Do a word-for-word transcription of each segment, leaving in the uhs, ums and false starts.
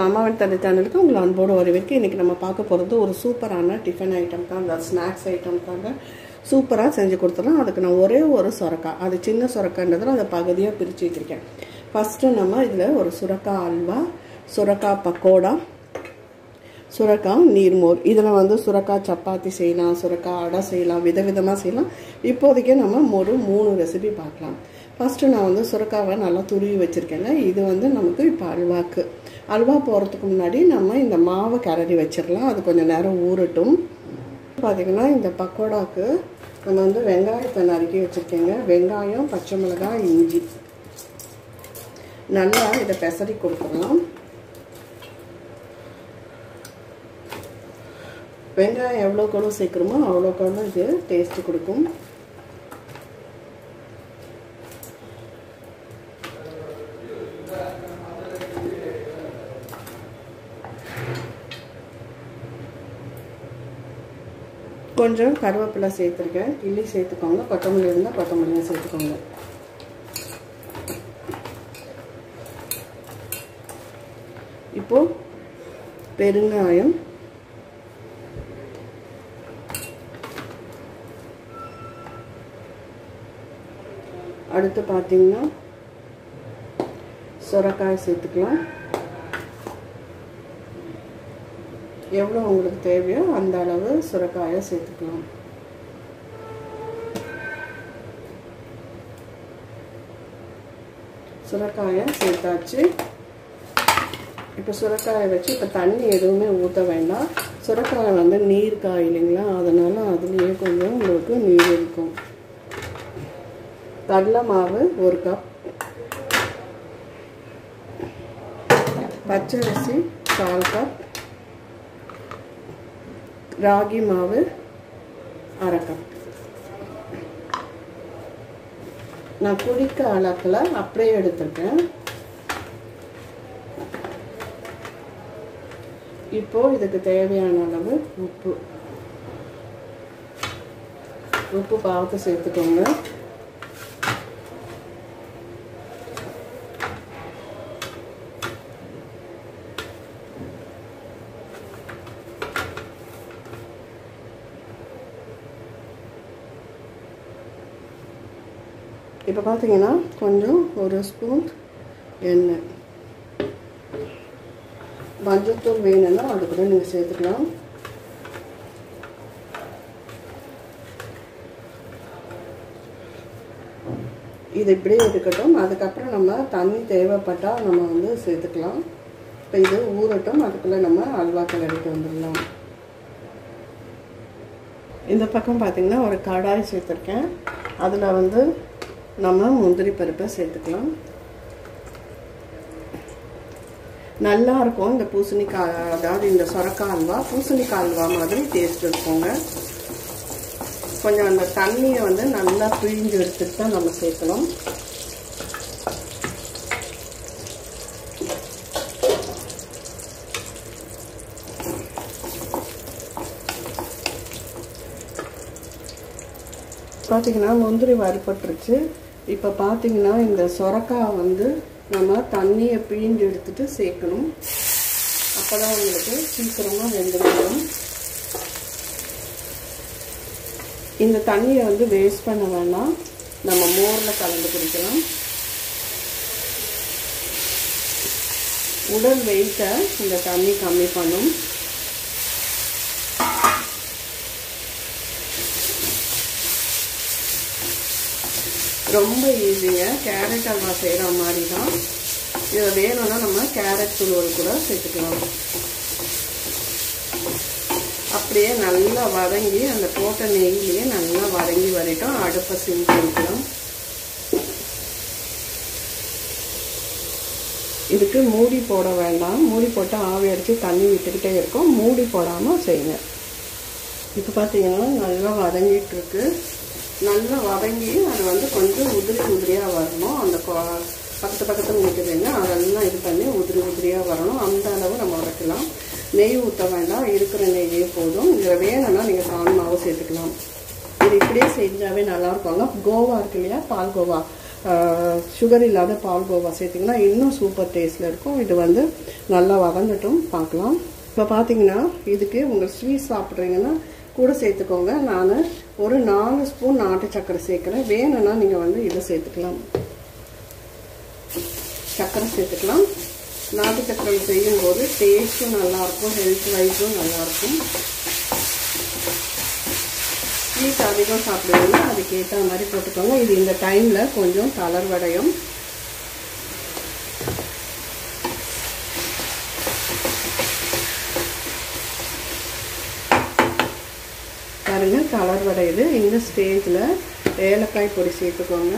நம்ம அம்மாவின் தலை சேனலுக்கு உங்களை அன்போடு வரவேற்க. இன்றைக்கி நம்ம பார்க்க போகிறது ஒரு சூப்பரான டிஃபன் ஐட்டம் தான். அந்த ஸ்நாக்ஸ் ஐட்டம் தாங்க சூப்பராக செஞ்சு கொடுத்துடலாம். அதுக்கு நான் ஒரே ஒரு சுரக்காய், அது சின்ன சுரக்காய்ன்றதில் அந்த பகுதியாக பிரித்து வச்சுருக்கேன். ஃபஸ்ட்டு நம்ம இதில் ஒரு சுரக்காய் அல்வா, சுரக்காய் பக்கோடா, சுரக்காய் நீர்மோர், இதில் வந்து சுரக்காய் சப்பாத்தி செய்யலாம், சுரக்காய் அடை செய்யலாம், விதவிதமாக செய்யலாம். இப்போதைக்கே நம்ம ஒரு மூணு ரெசிபி பார்க்கலாம். ஃபஸ்ட்டு நான் வந்து சுரக்காவை நல்லா துருவி வச்சுருக்கேங்க. இது வந்து நமக்கு இப்போ அல்வாக்கு அல்வா போகிறதுக்கு முன்னாடி நம்ம இந்த மாவை கிளறி வச்சிடலாம். அது கொஞ்சம் நேரம் ஊறட்டும். பார்த்திங்கன்னா இந்த பக்கோடாவுக்கு நம்ம வந்து வெங்காயத்தை நறுக்கி வச்சுருக்கேங்க. வெங்காயம், பச்சை மிளகாய், இஞ்சி நல்லா இதை பெசரி கொடுத்துடலாம். வெங்காயம் எவ்வளோக்கு எவ்வளோ சேர்க்குறோமோ அவ்வளோக்கு எவ்வளோ இது டேஸ்ட்டு கொடுக்கும். கொஞ்சம் கருவேப்பிலை சேர்த்துருக்கேன், கிள்ளி சேர்த்துக்கோங்க. கொத்தமல்லி இருந்தால் கொத்தமல்லியும் சேர்த்துக்கோங்க. இப்போது பெருங்காயம், அடுத்து பார்த்தீங்கன்னா சுரக்காய் சேர்த்துக்கலாம். எவ்வளோ உங்களுக்கு தேவையோ அந்த அளவு சுரக்காயை சேர்த்துக்கலாம். சுரக்காயை சேர்த்தாச்சு. இப்போ சுரக்காயை வச்சு இப்போ தண்ணி எதுவுமே ஊற்ற வேண்டாம். சுரக்காயை வந்து நீர் காய் இல்லைங்களா, அதனால் அதுலேயே கொஞ்சம் உங்களுக்கு நீர் இருக்கும். கடலை மாவு ஒரு கப், பச்சரிசி கால் கப், ராகி மாவு அரை கப். நான் குடிக்க அளக்கில் அப்படியே எடுத்துருக்கேன். இப்போ இதுக்கு தேவையான அளவு உப்பு உப்பு பார்த்து சேர்த்துக்கோங்க. இப்போ பார்த்தீங்கன்னா கொஞ்சம் ஒரு ஸ்பூன் எண்ணெய், மஞ்சத்தூள் வேணும்னா அது கூட நீங்கள் சேர்த்துக்கலாம். இது இப்படியே இருக்கட்டும். அதுக்கப்புறம் நம்ம தண்ணி தேவைப்பட்டால் நம்ம வந்து சேர்த்துக்கலாம். இப்போ இது ஊறட்டும், அதுக்குள்ளே நம்ம அல்வா கிளறிட்டு வந்துடலாம். இந்த பக்கம் பார்த்தீங்கன்னா ஒரு கடாய் சேர்த்துருக்கேன். அதில் வந்து நம்ம முந்திரி பருப்பை சேர்த்துக்கலாம். நல்லா இருக்கும் இந்த பூசணிக்காய், அதாவது இந்த சொரக்காய் அல்வா பூசணிக்காய் அல்வா மாதிரி டேஸ்ட் இருக்குங்க. கொஞ்சம் அந்த தண்ணியை வந்து நல்லா பிழிஞ்சு எடுத்துட்டு தான் நம்ம சேர்க்கணும். பார்த்தீங்கன்னா முந்திரி வறுபட்டுருச்சு. இப்போ பார்த்தீங்கன்னா இந்த சொரக்காய் வந்து நம்ம தண்ணியை பிழிஞ்சு எடுத்துட்டு சேர்க்கணும். அப்போ தான் உங்களுக்கு சீக்கிரமாக வெந்துடும். இந்த தண்ணியை வந்து வேஸ்ட் பண்ண வேண்டாம், நம்ம மோரில் கலந்து குடிக்கலாம். உடல் வெயிட்டை இந்த தண்ணி கம்மி பண்ணும். ரொம்ப ஈஸிங்க, கேரட் அல்வா செய்கிற மாதிரி தான். இதை வேணும்னா நம்ம கேரட் துருவல் கூட சேர்த்துக்கலாம். அப்படியே நல்லா வதங்கி அந்த போட்ட நெய்யிலேயே நல்லா வதங்கி வரட்டும். அடுப்பை சிம் பண்ணிக்கலாம். இதுக்கு மூடி போட வேண்டாம். மூடி போட்டு ஆவி அடித்து தண்ணி விட்டுக்கிட்டே இருக்கும். மூடி போடாமல் செய்யுங்க. இப்போ பார்த்தீங்கன்னா நல்லா வதங்கிட்டு இருக்கு. நல்லா வதங்கி அது வந்து கொஞ்சம் உதிரி உதிரியாக வரணும். அந்த பக்கத்து பக்கத்தில் நிற்குதுங்க, அதெல்லாம் இது பண்ணி உதிரி உதிரியாக வரணும். அந்த அளவு நம்ம வதக்கலாம். நெய் ஊற்ற வேண்டாம், இருக்கிற நெய்யே போதும். இதில் வேணும்னா நீங்கள் பால் மாவு சேர்த்துக்கலாம். இது இப்படியே செஞ்சாவே நல்லா இருக்குங்க. கோவா இருக்கு இல்லையா, பால் கோவா, சுகர் இல்லாத பால்கோவா சேர்த்திங்கன்னா இன்னும் சூப்பர் டேஸ்ட்டில் இருக்கும். இது வந்து நல்லா வதங்கட்டும், பார்க்கலாம். இப்போ பார்த்தீங்கன்னா இதுக்கு உங்கள் ஸ்வீட் சாப்பிட்றீங்கன்னா கூட சேர்த்துக்கோங்க. நான் ஒரு நாலு ஸ்பூன் நாட்டு சர்க்கரை சேர்க்குறேன். வேணும்னா நீங்கள் வந்து இதை சேர்த்துக்கலாம், சர்க்கரை சேர்த்துக்கலாம். நாட்டு சர்க்கரை செய்யும்போது டேஸ்ட்டும் நல்லாயிருக்கும், ஹெல்த் வைஸும் நல்லாயிருக்கும். ஸ்வீட் அதிகம் சாப்பிடுவீங்க, அதுக்கேற்ற மாதிரி போட்டுக்கோங்க. இது இந்த டைமில் கொஞ்சம் தளர்வடையும். பாருங்கள், தளர்வடையுது. இந்த ஸ்டேஜில் ஏலக்காய் பொடி சேர்த்துக்கோங்க.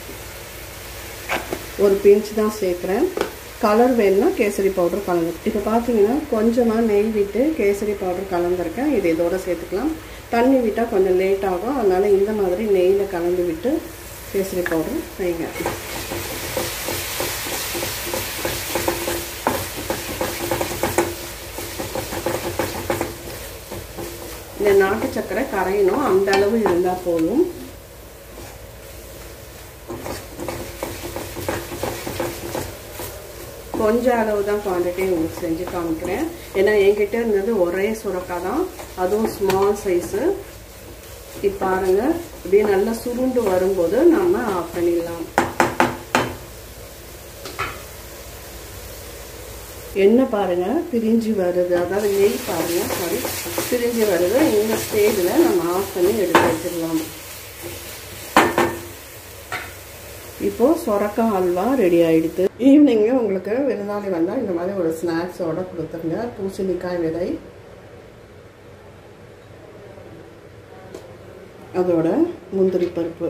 ஒரு பிஞ்ச் தான் சேர்க்குறேன். கலர் வேணும்னா கேசரி பவுடர் கலந்து. இப்போ பார்த்தீங்கன்னா கொஞ்சமாக நெய் விட்டு கேசரி பவுடர் கலந்துருக்கேன். இது இதோட சேர்த்துக்கலாம். தண்ணி விட்டால் கொஞ்சம் லேட் ஆகும், அதனால் இந்த மாதிரி நெய்யில் கலந்து விட்டு கேசரி பவுடர் வைங்க. இந்த நாட்டு சர்க்கரை கரையணும், அந்த அளவு இருந்தால் போதும். கொஞ்சம் அளவு தான் குவான்டிட்டி உங்களுக்கு செஞ்சு காமிக்கிறேன். ஏன்னா என்கிட்ட இருந்தது ஒரே சுரக்காய் தான், அதுவும் ஸ்மால் சைஸு. இப்போ பாருங்கள், இப்படியே நல்லா சுருண்டு வரும்போது நம்ம ஆஃப் பண்ணிடலாம். எண்ணெய் பாருங்கள் பிரிஞ்சு வருது, அதாவது நெய் பாருங்கள் சாரி பிரிஞ்சு வருது. இந்த ஸ்டேஜில் நம்ம ஆஃப் பண்ணி எடுத்து வச்சிடலாம். இப்போது சொரக்காய் அல்வா ரெடி ஆகிடுது. ஈவினிங்கு உங்களுக்கு விருந்தாளி வந்தால் இந்த மாதிரி ஒரு ஸ்நாக்ஸோடு கொடுத்துருங்க. பூசணிக்காய் விதை, அதோட முந்திரி பருப்பு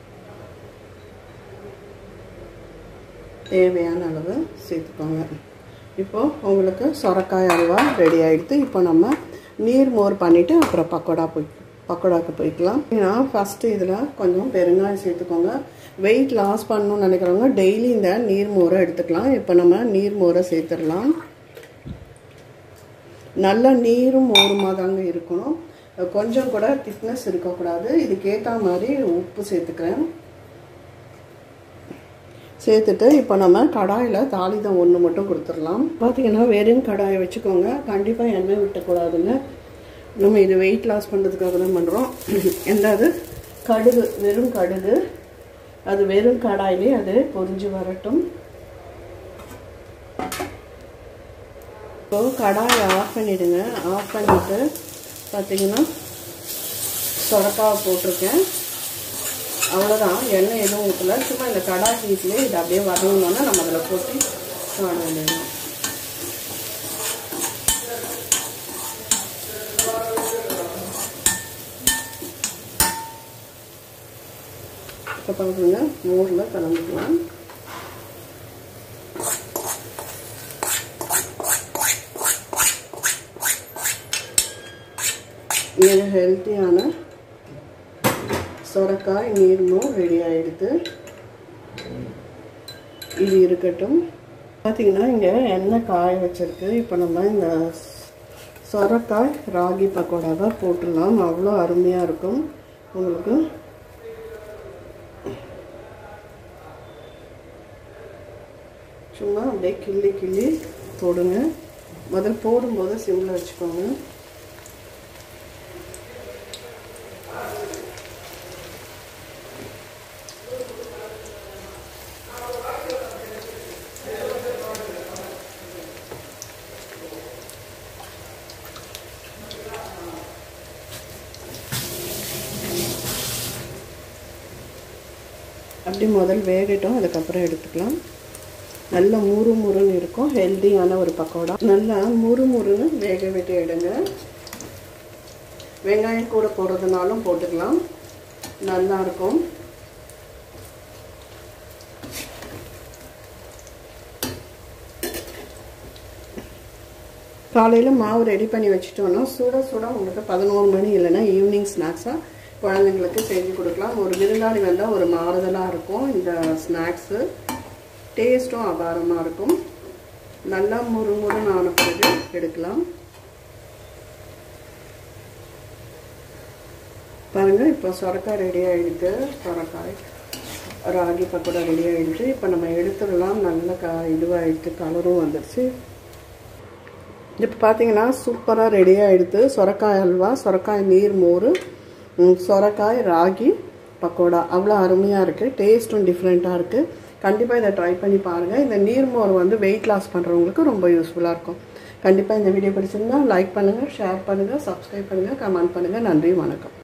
தேவையான அளவு சேர்த்துக்கோங்க. இப்போது உங்களுக்கு சொரக்காய் அல்வா ரெடி ஆகிடுது. இப்போ நம்ம நீர் மோர் பண்ணிவிட்டு அப்புறம் பக்கோடா போய் பக்கோடாக்கு போய்க்கலாம். ஏன்னா ஃபஸ்ட்டு இதில் கொஞ்சம் பெருங்காயம் சேர்த்துக்கோங்க. வெயிட் லாஸ் பண்ணணும்னு நினைக்கிறவங்க டெய்லி இந்த நீர் மோரை எடுத்துக்கலாம். இப்போ நம்ம நீர் மோரை சேர்த்துடலாம். நல்லா நீரும் மோருமாக தாங்க இருக்கணும், கொஞ்சம் கூட திக்னஸ் இருக்கக்கூடாது. இதுக்கேற்ற மாதிரி உப்பு சேர்த்துக்கிறேன். சேர்த்துட்டு இப்போ நம்ம கடாயில் தாளிதம் ஒன்று மட்டும் கொடுத்துடலாம். பார்த்தீங்கன்னா வெறும் கடாயை வச்சுக்கோங்க, கண்டிப்பாக எண்ணெய் விட்டக்கூடாதுங்க. நம்ம இது வெயிட் லாஸ் பண்ணுறதுக்காக தான் பண்ணுறோம். எந்தாது கடுகு, வெறும் கடுகு, அது வெறும் கடாயிலே அது பொரிஞ்சு வரட்டும். இப்போது கடாயை ஆஃப் பண்ணிவிடுங்க. ஆஃப் பண்ணிவிட்டு பார்த்தீங்கன்னா சொரக்காவை போட்டிருக்கேன். அவ்வளோதான், எண்ணெய் எதுவும் ஊற்றல. சும்மா இந்த கடாய் ஹீட்லேயே இது அப்படியே வரணும்னா நம்ம அதில் போட்டு காண வேண்டியது. இப்போ பார்த்துங்க, மோரில் கலந்துக்கலாம். இது ஹெல்த்தியான சொரக்காய் நீர் மோர் ரெடி ஆகிடுது. இது இருக்கட்டும். பார்த்தீங்கன்னா இங்கே எண்ணெய் காய வச்சிருக்கு. இப்போ நம்ம இந்த சொரக்காய் ராகி பக்கோடாவை போட்டுடலாம். அவ்வளோ அருமையாக இருக்கும் உங்களுக்கு. சும்மா அப்படியே கிள்ளி கிள்ளி போடுங்க. முதல் போடும்போது சிம்மில் வச்சுக்கோங்க. அப்படி முதல் வேகட்டும், அதுக்கப்புறம் எடுத்துக்கலாம். நல்ல முறு முறுன்னு இருக்கும், ஹெல்த்தியான ஒரு பக்கோடா. நல்லா முறு முறுன்னு வேக விட்டு எடுங்க. வெங்காயம் கூட போடுறதுனாலும் போட்டுக்கலாம், நல்லாயிருக்கும். காலையில் மாவு ரெடி பண்ணி வச்சுட்டோன்னா சுட சுட உங்களுக்கு பதினோரு மணி இல்லைன்னா ஈவினிங் ஸ்நாக்ஸாக குழந்தைங்களுக்கு செஞ்சு கொடுக்கலாம். ஒரு விருந்தாளி வந்தால் ஒரு மாறுதலாக இருக்கும் இந்த ஸ்நாக்ஸு. டேஸ்ட்டும் அபாரமாக இருக்கும். நல்லா முறு முறுன்னு ஆன பிறகு எடுக்கலாம். பாருங்கள், இப்போ சொரக்காய் ரெடி ஆகிடுது. சொரக்காய் ராகி பக்கோடா ரெடி ஆகிடுச்சு. இப்போ நம்ம எடுத்துடலாம். நல்ல க இதுவாகிடுச்சு, கலரும் வந்துடுச்சு. இப்போ பார்த்தீங்கன்னா சூப்பராக ரெடி ஆகிடுது. சொரக்காய் அல்வா, சொரக்காய் நீர் மோர், சொரக்காய் ராகி பக்கோடா அவ்வளோ அருமையாக இருக்குது. டேஸ்ட்டும் டிஃப்ரெண்ட்டாக இருக்குது. கண்டிப்பாக இதை ட்ரை பண்ணி பாருங்கள். இந்த நீர்மோர் வந்து வெயிட் லாஸ் பண்ணுறவங்களுக்கு ரொம்ப யூஸ்ஃபுல்லாக இருக்கும். கண்டிப்பாக இந்த வீடியோ பிடிச்சிருந்தா லைக் பண்ணுங்கள், ஷேர் பண்ணுங்கள், சப்ஸ்கிரைப் பண்ணுங்கள், கமெண்ட் பண்ணுங்கள். நன்றி, வணக்கம்.